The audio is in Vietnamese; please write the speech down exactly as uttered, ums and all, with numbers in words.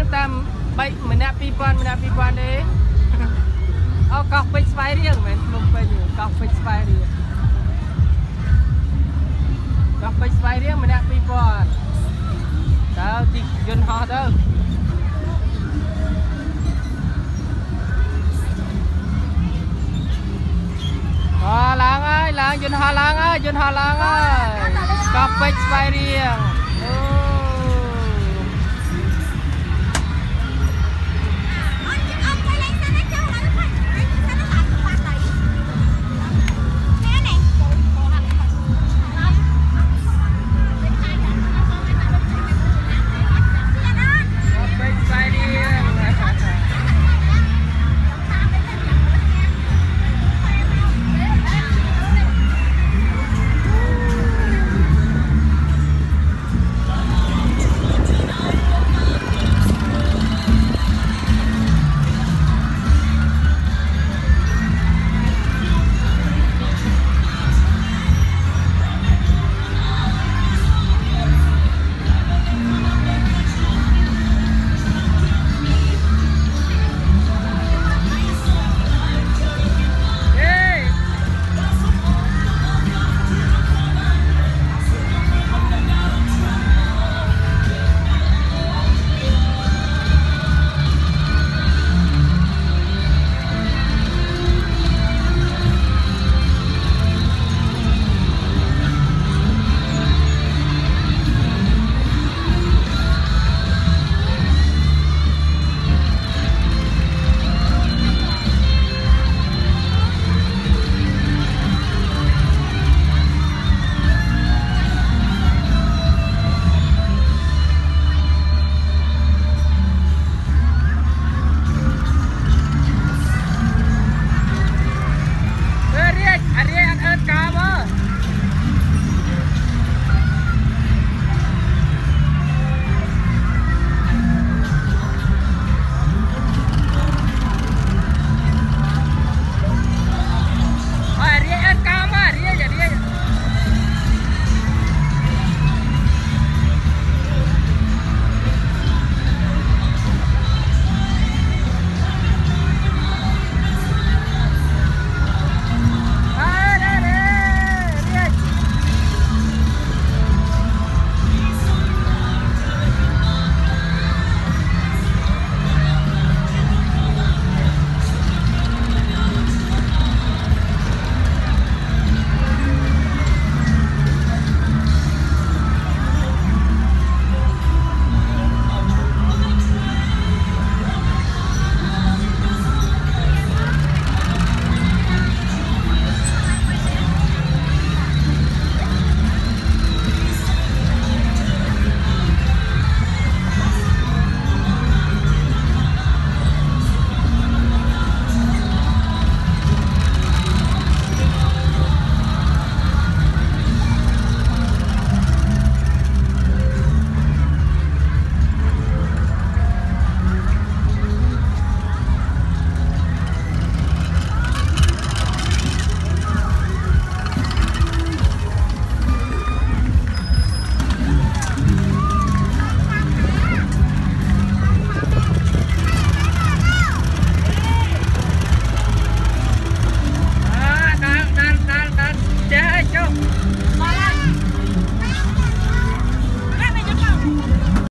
tam bay mình đã pi quan mình đã pi quan đấy ao cọc bích spy riêng mình không phải nhiều cọc bích spy riêng cọc bích spy riêng mình đã pi quan đâu thì gần họ đâu à, làng ơi làng dân họ làng ơi dân họ làng ơi cọc bích spy riêng